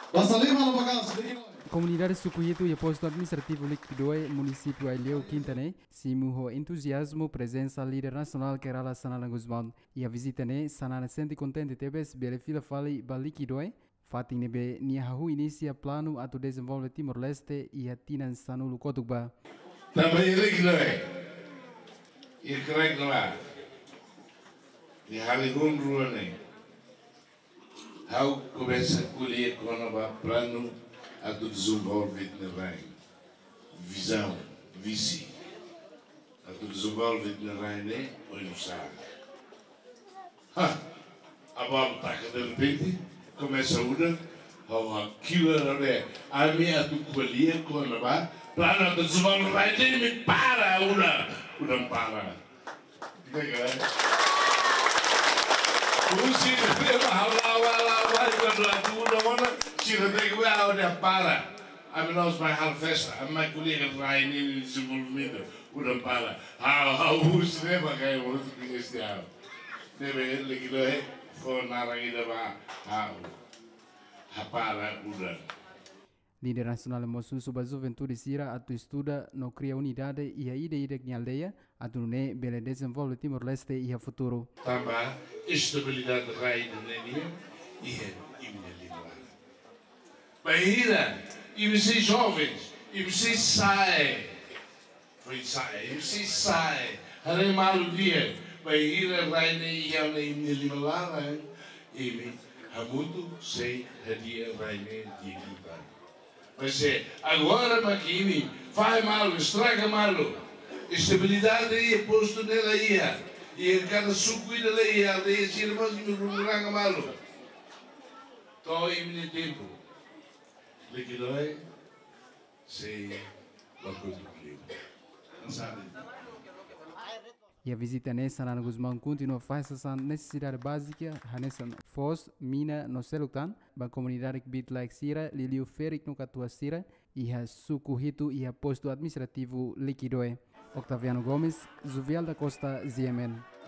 Comunidade suku itu e posto administrativo Liquedoe, município Ilhéu Quintane, simuho entusiasmo presença líder nacional Kerala Xanana Gusmão e a visita ne Xanana sente contente tebes bele fila fali ba Liquedoe, fating nebe niahu inicia plano atu desenvolve Timor-Leste e atinan sanulu kotugba. Também Liquedoe, e creio que lá, e halihun ruane, how começa a colher quando vai plano a desenvolver na rain, visão, visi, a desenvolver na rain né, olha sabe. A bola taca de repente, começa a uda, a killer né, a minha tu colher quando vai plano a desenvolver rain né, me para uda para, Usi leva halawa quando a tudo mana tira de igual a para a menos vai hal festa a minha colega vai em desenvolvimento udah para usi leva que eu vou te este ano deve Liquedoe for narang ida ba para udah. Líder nacional mosu sobre a juventude sira atu estuda no cria unidade e a ida que aldeia atu ne bele desenvolve Timor-Leste e a futuro. Também estabilidade raia de linha e imediatamente. Bahia, e vocês jovens, e vocês saem, e vocês saem, haré malu dia, Bahia raia e a imediatamente, e hamutu sei hadia raia de kita. Mas agora maquini, faz malo, estraga malo. Estabilidade aí, posto nela aí. E cada sucuida aí, a aldeia se irmãos me rumoranga malo. Tô em meu tempo. Liquedoe, sei, bagulho do clima. Não sabe? E a visita ne Xanana Gusmão continua a fazer essa necessidade básica, nessa foz, mina, no celutan, ba comunidade que bit like sira, liliu ferik no catua sira, e a sucuhito e a posto administrativo Liquedoe. Octaviano Gomes, Zuvial da Costa, ZMN.